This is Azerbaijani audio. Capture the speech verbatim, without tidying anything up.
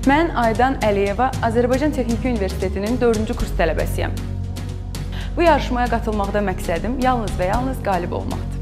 Mən Aydan Əliyeva Azərbaycan Texniki Universitetinin dördüncü kurs tələbəsiyəm. Bu yarışmaya qatılmaqda məqsədim yalnız və yalnız qalib olmaqdır.